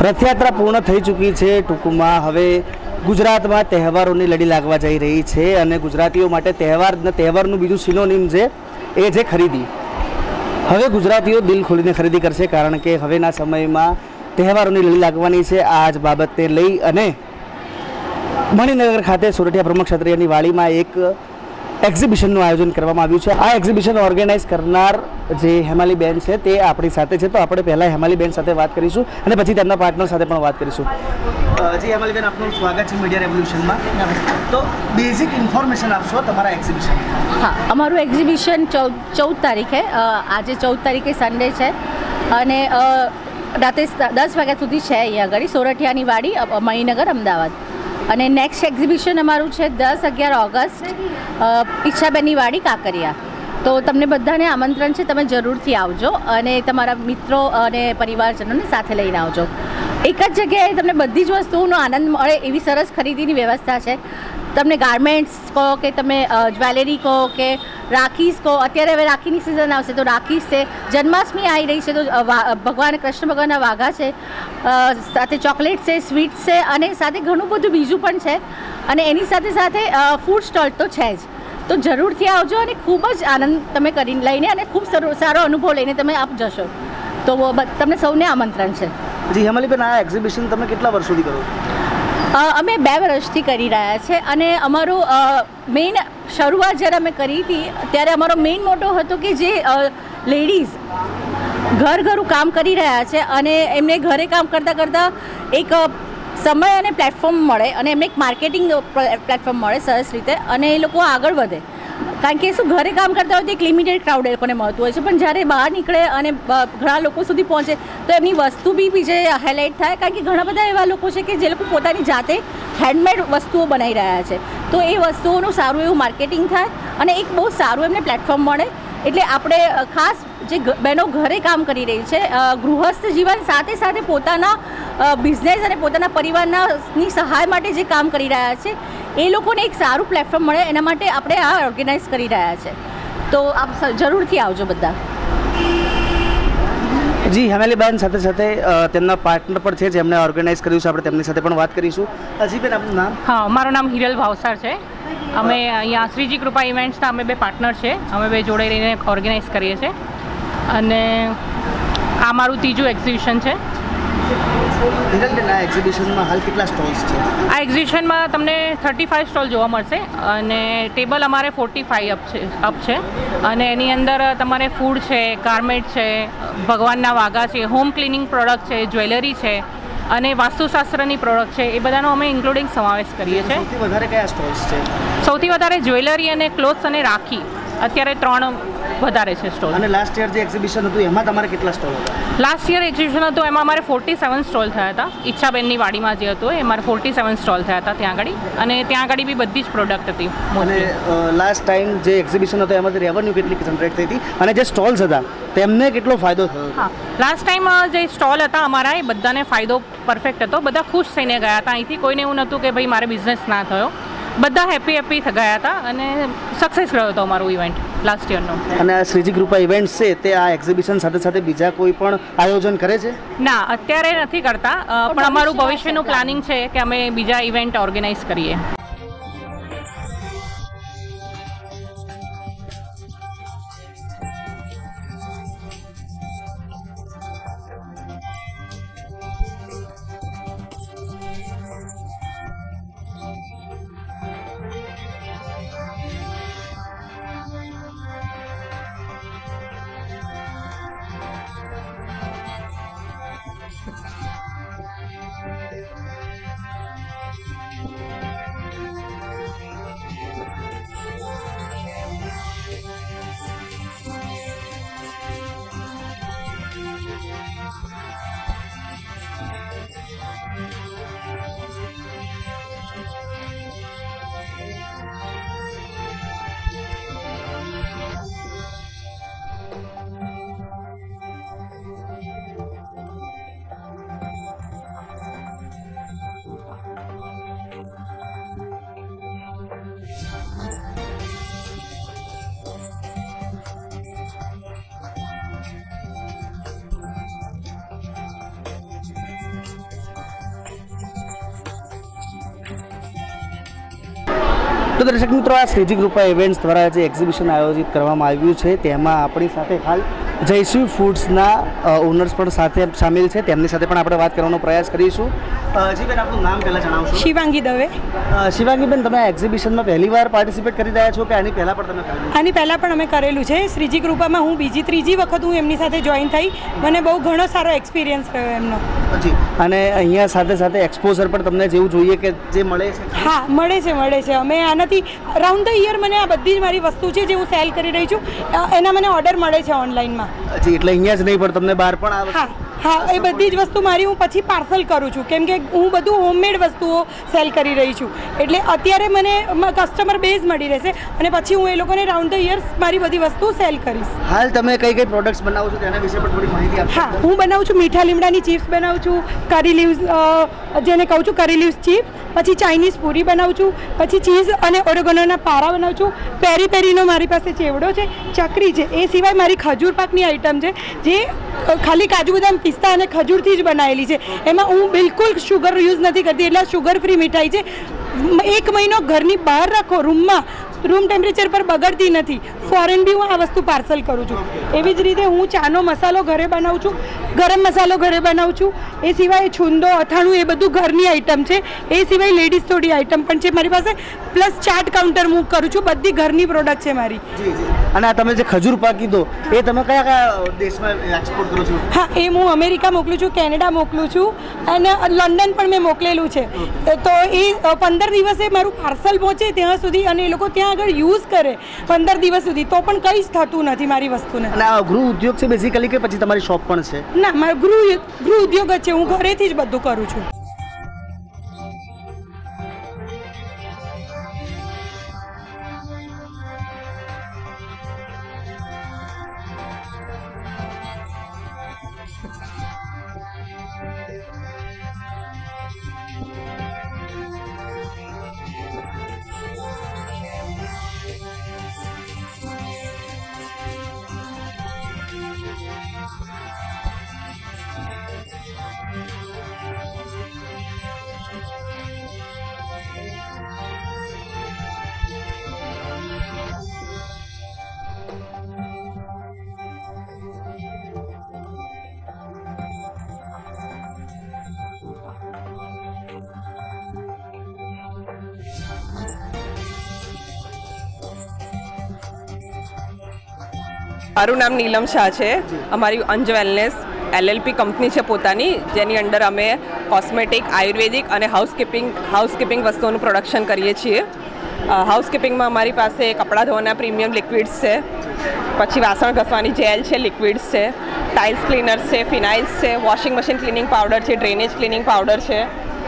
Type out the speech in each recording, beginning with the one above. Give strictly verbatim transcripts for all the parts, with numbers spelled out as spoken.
રથયાત્રા પૂર્ણ થઈ ચૂકી છે। ટૂંકમાં હવે ગુજરાતમાં તહેવારોની લડી લાગવા જઈ રહી છે અને ગુજરાતીઓ માટે તહેવાર ને તહેવારનું બીજું સિનોનિમ છે એ છે ખરીદી। હવે ગુજરાતીઓ દિલ ખોલીને ખરીદી કરશે કારણ કે હવેના સમયમાં તહેવારોની લડી લાગવાની છે। આ જ બાબતને લઈ અને મણિનગર ખાતે સોરઠિયા બ્રહ્મ ક્ષત્રિયની વાડીમાં એક એક્ઝિબિશનનું આયોજન કરવામાં આવ્યું છે। આ એક્ઝિબિશન ઓર્ગેનાઇઝ કરનાર જે હેમાલીબેન છે તે આપણી સાથે છે, તો આપણે પહેલાં હેમાલીબેન સાથે વાત કરીશું અને પછી તેમના પાર્ટનર સાથે પણ વાત કરીશું। જી હેમાલીબેન, આપનું સ્વાગત છે મીડિયા રેવોલ્યુશનમાં। તો બેઝિક ઇન્ફોર્મેશન આપશો તમારા એક્ઝિબિશન? હા, અમારું એક્ઝિબિશન ચૌદ ચૌદ તારીખે આજે ચૌદ તારીખે સન્ડે છે અને રાતે દસ વાગ્યા સુધી છે અહીંયા આગળ સોરઠિયાની વાડી, મણિનગર, અમદાવાદ। અને નેક્સ્ટ એક્ઝિબિશન અમારું છે દસ અગિયાર ઓગસ્ટ ઈચ્છાબેનની વાડી, કાંકરિયા। તો તમને બધાને આમંત્રણ છે, તમે જરૂરથી આવજો અને તમારા મિત્રો અને પરિવારજનોને સાથે લઈને આવજો। એક જ જગ્યાએ તમને બધી જ વસ્તુઓનો આનંદ મળે એવી સરસ ખરીદીની વ્યવસ્થા છે। તમને ગાર્મેન્ટ્સ કહો કે તમે જ્વેલરી કહો કે રાખીસ કહો, અત્યારે હવે રાખીની સિઝન આવશે તો રાખીસ છે, જન્માષ્ટમી આવી રહી છે તો ભગવાન કૃષ્ણ ભગવાનના વાઘા છે, સાથે ચોકલેટ છે, સ્વીટ્સ છે અને સાથે ઘણું બધું બીજું પણ છે। અને એની સાથે સાથે ફૂડ સ્ટોલ તો છે જ, તો જરૂરથી આવજો અને ખૂબ જ આનંદ તમે કરીને લઈને અને ખૂબ સારો અનુભવ લઈને તમે આપ જશો। તો તમને સૌને આમંત્રણ છે। જી હેમાલીબેન, આ એક્ઝિબિશન તમે કેટલા વર્ષોથી કરો છો? અમે બે વર્ષથી કરી રહ્યા છે અને અમારું મેઇન શરૂઆત જ્યારે અમે કરી હતી ત્યારે અમારો મેઇન મોટો હતો કે જે લેડીઝ ઘર ઘરું કામ કરી રહ્યા છે અને એમને ઘરે કામ કરતાં કરતાં એક સમય અને પ્લેટફોર્મ મળે અને એમને એક માર્કેટિંગ પ્લેટફોર્મ મળે સરસ રીતે અને એ લોકો આગળ વધે। કારણ કે શું, ઘરે કામ કરતા હોય તો એક લિમિટેડ ક્રાઉડ એ લોકોને મળતું હોય છે, પણ જ્યારે બહાર નીકળે અને ઘણા લોકો સુધી પહોંચે તો એમની વસ્તુ બી બીજે હાઇલાઇટ થાય। કારણ કે ઘણા બધા એવા લોકો છે કે જે લોકો પોતાની જાતે હેન્ડમેડ વસ્તુઓ બનાવી રહ્યા છે, તો એ વસ્તુઓનું સારું એવું માર્કેટિંગ થાય અને એક બહુ સારું એમને પ્લેટફોર્મ મળે। એટલે આપણે ખાસ જે બહેનો ઘરે કામ કરી રહી છે, ગૃહસ્થ જીવન સાથે સાથે પોતાના બિઝનેસ અને પોતાના પરિવારની સહાય માટે જે કામ કરી રહ્યા છે એ લોકોને એક સારું પ્લેટફોર્મ મળે એના માટે આપણે આ ઓર્ગેનાઇઝ કરી રહ્યા છે। તો આપ જરૂરથી આવજો બધા। જી હેમાલીબેન સાથે સાથે તેમના પાર્ટનર પણ છે જેમણે ઓર્ગેનાઇઝ કર્યું છે, આપણે તેમની સાથે પણ વાત કરીશું। જી બેન, આપનું નામ? હા, મારું નામ હિરલ ભાવસાર છે। અમે અહીંયા શ્રીજી કૃપા ઇવેન્ટ્સના અમે બે પાર્ટનર છે, અમે બે જોડે રહીને ઓર્ગેનાઇઝ કરીએ છીએ અને આ મારું ત્રીજું એક્ઝિબિશન છે। હિરલબેન, આ એક્ઝિબિશનમાં હાલ કેટલા સ્ટોલ્સ છે? આ એક્ઝિબિશનમાં તમને થર્ટી ફાઇવ સ્ટોલ જોવા મળશે અને ટેબલ અમારે ફોર્ટી ફાઇવ અપ છે અપ છે અને એની અંદર તમારે ફૂડ છે, ગાર્મેન્ટ છે, ભગવાનના વાઘા છે, હોમ ક્લિનિંગ પ્રોડક્ટ છે, જ્વેલરી છે અને વાસ્તુશાસ્ત્રની પ્રોડક્ટ છે, એ બધાનો અમે ઇન્ક્લુડિંગ સમાવેશ કરીએ છીએ। સૌથી વધારે કયા સ્ટોલ્સ છે? સૌથી વધારે જ્વેલરી અને ક્લોથ્સ અને રાખી, અત્યારે ત્રણ વધારે છે સ્ટોલ। અને લાસ્ટ યર જે એક્ઝિબિશન હતું એમાં તમારે કેટલા સ્ટોલ હતા? લાસ્ટ યર એક્ઝિબિશન હતું એમાં અમારે ફોર્ટી સેવન સ્ટોલ થયા હતા। ઈચ્છાબેનની વાડીમાં જે હતું એ અમારે ફોર્ટી સેવન સ્ટોલ થયા હતા ત્યાં આગળ, અને ત્યાં આગળ બી બધી જ પ્રોડક્ટ હતી। અને લાસ્ટ ટાઈમ જે એક્ઝિબિશન હતો એમાંથી રેવન્યુ કેટલી જનરેટ થઈ હતી અને જે સ્ટોલ્સ હતા તેમને કેટલો ફાયદો થયો? હા, લાસ્ટ ટાઈમ જે સ્ટોલ હતા અમારા એ બધાને ફાયદો પરફેક્ટ હતો, બધા ખુશ થઈને ગયા હતા। અહીંથી કોઈને એવું નહોતું કે ભાઈ મારે બિઝનેસ ના થયો, બધા હેપી હેપી ગયા હતા અને સક્સેસ રહ્યો હતો અમારું ઇવેન્ટ લાસ્ટ યરનો। અને આ શ્રીજી કૃપા ઇવેન્ટ્સ છે તે આ એક્ઝિબિશન સાથે સાથે બીજા કોઈ પણ આયોજન કરે છે? ના, અત્યારે નથી કરતા, પણ અમારું ભવિષ્યનું પ્લાનિંગ છે કે અમે બીજા ઇવેન્ટ ઓર્ગેનાઇઝ કરીએ। તો દર્શક મિત્રો, આ શ્રીજી કૃપા ઇવેન્ટ્સ દ્વારા જે એક્ઝિબિશન આયોજિત કરવામાં આવ્યું છે તેમાં આપણી સાથે હાલ જયશ્રી ફૂડ્સના ઓનર્સ પણ સાથે સામેલ છે. તેમની સાથે પણ આપણે વાત કરવાનો પ્રયાસ કરીશું. જી બેન, આપનું નામ પહેલાં જણાવશો? શિવાંગી દવે. શિવાંગીબેન, તમે આ એક્ઝિબિશનમાં પહેલી વાર પાર્ટિસિપેટ કરી રહ્યા છો કે આની પહેલાં પણ તમે કરેલું? આની પહેલાં પણ અમે કરેલું છે. શ્રીજી કૃપામાં હું બીજી ત્રીજી વખત હું એમની સાથે જોઈન થઈ. મને બહુ ઘણો સારો એક્સપિરિયન્સ રહ્યો એમનો. જી. અને અહીંયા સાથે સાથે એક્સપોઝર પણ તમને જેવું જોઈએ કે જે મળે છે? હા, મળે છે મળે છે અમે આનાથી રાઉન્ડ ધ યર મને આ બધી જ મારી વસ્તુ છે જે હું સેલ કરી રહી છું એના મને ઓર્ડર મળે છે ઓનલાઈનમાં. જી, એટલે અહીંયા જ નહીં પણ તમને બહાર પણ આવે? હા હા, એ બધી જ વસ્તુ મારી હું પછી પાર્સલ કરું છું, કેમ કે હું બધું હોમમેડ વસ્તુઓ સેલ કરી રહી છું. એટલે અત્યારે મને કસ્ટમર બેઝ મળી રહેશે અને પછી હું એ લોકોને રાઉન્ડ ધ યર્સ મારી બધી વસ્તુ સેલ કરીશ. હાલ તમે કઈ કઈ પ્રોડક્ટ્સ બનાવો છો તેના વિશે પણ થોડી માહિતી આપો. હા, હું બનાવું છું મીઠા લીમડાની ચિપ્સ બનાવું છું, કરી લીવ્સ જેને કહું છું કરી લીવ્સ ચિપ્સ, પછી ચાઇનીઝ પૂરી બનાવું છું, પછી ચીઝ અને ઓરેગોનોના પારા બનાવું છું, પેરી પેરીનો મારી પાસે ચેવડો છે, ચકરી છે, એ સિવાય મારી ખજૂર પાકની આઈટમ છે જે ખાલી કાજુ બદામ પિસ્તા અને ખજૂરથી જ બનાવેલી છે. એમાં હું બિલકુલ શુગર યુઝ નથી કરતી, એટલે શુગર ફ્રી મીઠાઈ છે. એક મહિનો ઘરની બહાર રાખો રૂમમાં, રૂમ ટેમ્પરેચર પર બગડતી નથી. ફોરેન બી હું આ વસ્તુ પાર્સલ કરું છું. એવી જ રીતે હું ચાનો મસાલો ઘરે બનાવું છું, ગરમ મસાલો ઘરે બનાવું છું. એ સિવાય છુંદો અથાણું એ બધું ઘરની આઈટમ છે. એ સિવાય લેડીઝ થોડી આઈટમ પણ છે મારી પાસે, પ્લસ ચાટ કાઉન્ટર હું કરું છું. બધી ઘરની પ્રોડક્ટ છે મારી. અને આ તમે જે ખજૂર પાક કીધો એ તમે કયા કયા દેશમાં એક્સપોર્ટ કરો છો? હા, એ હું અમેરિકા મોકલું છું, કેનેડા મોકલું છું અને લંડન પણ મેં મોકલેલું છે. તો એ પંદર દિવસે મારું પાર્સલ પહોંચે ત્યાં સુધી અને એ લોકો ત્યાં આગળ યુઝ કરે પંદર દિવસ સુધી, તો પણ કંઈ જ થતું નથી મારી વસ્તુને. અને આ ગૃહ ઉદ્યોગ છે બેઝિકલી કે પછી તમારી શોપ પણ છે? ના, મારો ગૃહ ગૃહ ઉદ્યોગ જ છે. હું ઘરેથી જ બધું કરું છું. મારું નામ નીલમ શાહ છે. અમારી અંજ વેલનેસ એલએલપી કંપની છે પોતાની, જેની અંડર અમે કોસ્મેટિક, આયુર્વેદિક અને હાઉસકીપિંગ હાઉસકીપિંગ વસ્તુઓનું પ્રોડક્શન કરીએ છીએ. હાઉસકીપિંગમાં અમારી પાસે કપડાં ધોવાના પ્રીમિયમ લિક્વિડ્સ છે, પછી વાસણ ઘસવાની જેલ છે, લિક્વિડ્સ છે, ટાઇલ્સ ક્લીનર્સ છે, ફિનાઇલ્સ છે, વોશિંગ મશીન ક્લિનિંગ પાવડર છે, ડ્રેનેજ ક્લિનિંગ પાવડર છે,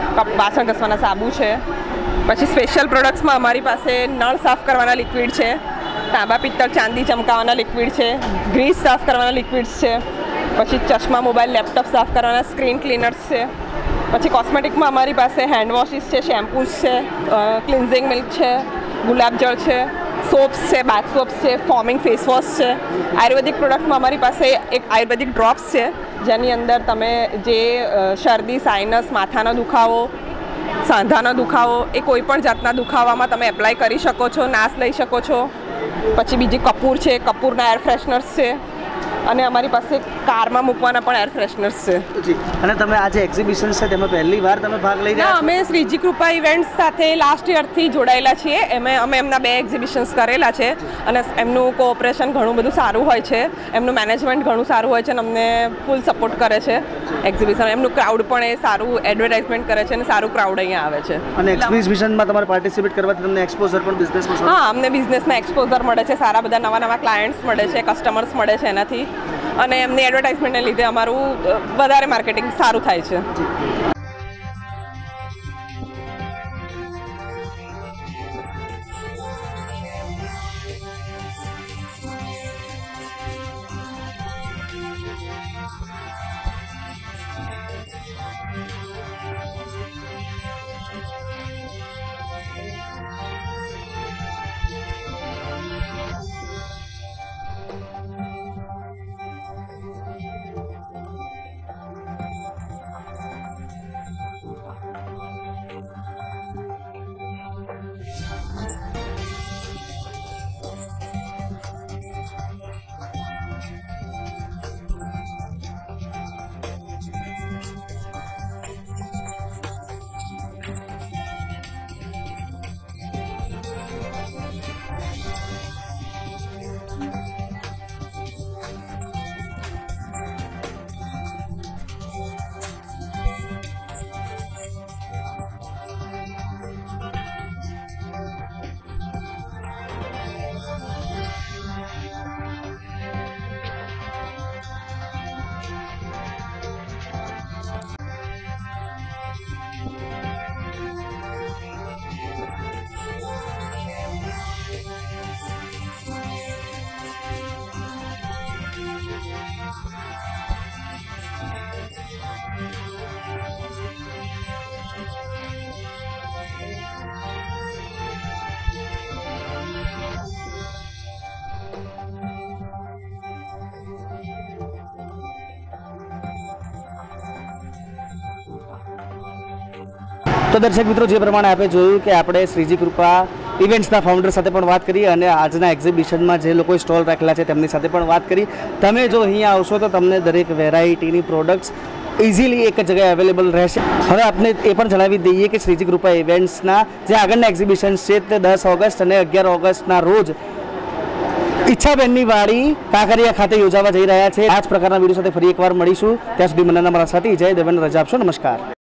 વાસણ ઘસવાના સાબુ છે. પછી સ્પેશિયલ પ્રોડક્ટ્સમાં અમારી પાસે નળ સાફ કરવાના લિક્વિડ છે, તાંબા પિત્તળ ચાંદી ચમકાવવાના લિક્વિડ છે, ગ્રીસ સાફ કરવાના લિક્વિડ્સ છે, પછી ચશ્મા, મોબાઈલ, લેપટોપ સાફ કરવાના સ્ક્રીન ક્લીનર્સ છે. પછી કોસ્મેટિકમાં અમારી પાસે હેન્ડ વોશિસ છે, શેમ્પૂઝ છે, ક્લિન્ઝિંગ મિલ્ક છે, ગુલાબજળ છે, સોપ્સ છે, બાથ સોપ્સ છે, ફોમિંગ ફેસ વોશ છે. આયુર્વેદિક પ્રોડક્ટમાં અમારી પાસે એક આયુર્વેદિક ડ્રોપ્સ છે, જેની અંદર તમે જે શરદી, સાઇનસ, માથાનો દુખાવો, સાંધાનો દુખાવો, એ કોઈ પણ જાતના દુખાવામાં તમે એપ્લાય કરી શકો છો, નાશ લઈ શકો છો. પછી બીજી કપૂર છે, કપૂરના એર ફ્રેશનર્સ છે, અને અમારી પાસે કારમાં મૂકવાના પણ એર ફ્રેશનર્સ છે. અને તમે આ જે એક્ઝિબિશન છે તેમાં પહેલી વાર તમે ભાગ લઈ રહ્યા છો? અમે શ્રીજી કૃપા ઇવેન્ટ્સ સાથે લાસ્ટ યરથી જોડાયેલા છીએ. એમે અમે એમના બે એક્ઝિબિશન્સ કરેલા છે અને એમનું કોઓપરેશન ઘણું બધું સારું હોય છે, એમનું મેનેજમેન્ટ ઘણું સારું હોય છે અને અમને ફૂલ સપોર્ટ કરે છે એક્ઝિબિશન. એમનું ક્રાઉડ પણ એ સારું એડવર્ટાઇઝમેન્ટ કરે છે અને સારું ક્રાઉડ અહીંયા આવે છે. અને એક્ઝિબિશનમાં તમારે પાર્ટિસિપેટ કરવાથી તમને એક્સપોઝર પણ બિઝનેસમાં? હા, અમને બિઝનેસમાં એક્સપોઝર મળે છે, સારા બધા નવા નવા ક્લાયન્ટ્સ મળે છે, કસ્ટમર્સ મળે છે એનાથી, અને એમની એડવર્ટાઇઝમેન્ટને લીધે અમારું વધારે માર્કેટિંગ સારું થાય છે. તો દર્શક મિત્રો, જે પ્રમાણે આપણે જોયું કે આપણે શ્રીજી કૃપા ઇવેન્ટ્સના ફાઉન્ડર સાથે પણ વાત કરી અને આજના એક્ઝિબિશનમાં જે લોકોએ સ્ટોલ રાખેલા છે તેમની સાથે પણ વાત કરી. તમે જો અહીંયા આવશો તો તમને દરેક વેરાયટીની પ્રોડક્ટ્સ ઇઝીલી એક જગ્યાએ અવેલેબલ રહેશે. હવે આપણે એ પણ જણાવી દઈએ કે શ્રીજી કૃપા ઇવેન્ટ્સના જે આગળના એક્ઝિબિશન્સ છે તે દસ ઓગસ્ટ અને અગિયાર ઓગસ્ટના રોજ ઈચ્છાબેનની વાડી કાંકરિયા ખાતે યોજાવા જઈ રહ્યા છે. આ જ પ્રકારના વિડીયો સાથે ફરી એકવાર મળીશું. ત્યાં સુધી મને મારા સાથી જય દેવેન્દ્ર રજા આપશો. નમસ્કાર.